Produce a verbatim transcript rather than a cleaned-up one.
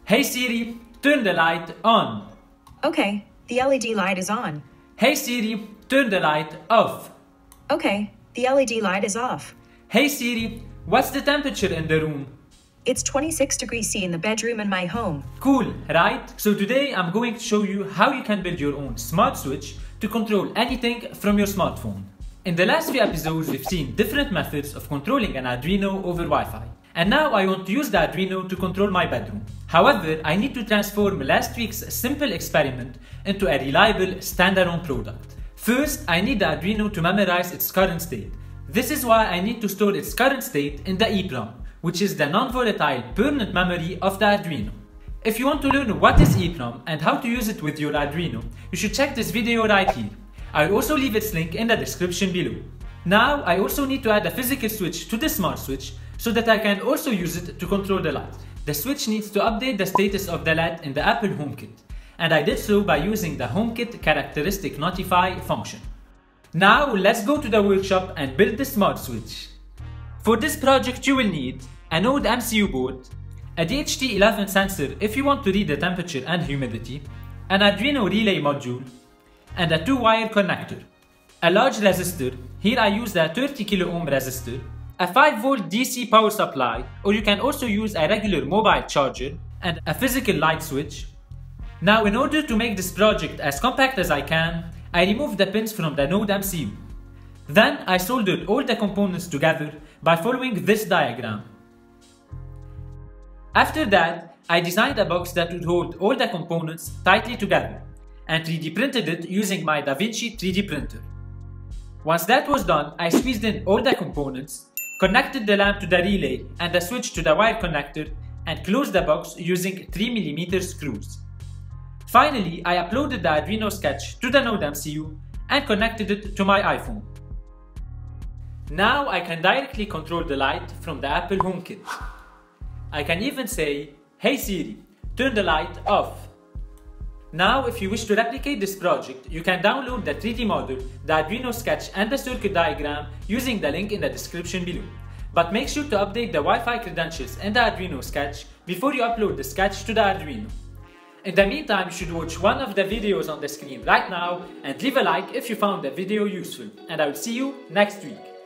Hey Siri, turn the light on. Okay, the L E D light is on. Hey Siri, turn the light off. Okay, the L E D light is off. Hey Siri, what's the temperature in the room? It's twenty-six degrees C in the bedroom in my home. Cool, right? So today I'm going to show you how you can build your own smart switch to control anything from your smartphone. In the last few episodes, we've seen different methods of controlling an Arduino over Wi-Fi. And now I want to use the Arduino to control my bedroom. However, I need to transform last week's simple experiment into a reliable standalone product. First, I need the Arduino to memorize its current state. This is why I need to store its current state in the EEPROM, which is the non-volatile permanent memory of the Arduino. If you want to learn what is EEPROM and how to use it with your Arduino, you should check this video right here. I'll also leave its link in the description below. Now, I also need to add a physical switch to the smart switch so that I can also use it to control the light. The switch needs to update the status of the light in the Apple HomeKit, and I did so by using the HomeKit characteristic notify function. Now let's go to the workshop and build the smart switch. For this project you will need a Node M C U board, a D H T eleven sensor if you want to read the temperature and humidity, an Arduino relay module, and a two wire connector. A large resistor, here I use a thirty kilo ohm resistor, a five volt D C power supply, or you can also use a regular mobile charger, and a physical light switch. Now in order to make this project as compact as I can, I removed the pins from the Node M C U. Then I soldered all the components together by following this diagram. After that, I designed a box that would hold all the components tightly together and three D printed it using my DaVinci three D printer. Once that was done, I squeezed in all the components, connected the lamp to the relay and the switch to the wire connector, and closed the box using three millimeter screws. Finally, I uploaded the Arduino sketch to the Node M C U and connected it to my iPhone. Now I can directly control the light from the Apple HomeKit. I can even say, "Hey Siri, turn the light off." Now, if you wish to replicate this project, you can download the three D model, the Arduino sketch and the circuit diagram using the link in the description below. But make sure to update the Wi-Fi credentials in the Arduino sketch before you upload the sketch to the Arduino. In the meantime, you should watch one of the videos on the screen right now and leave a like if you found the video useful. And I will see you next week.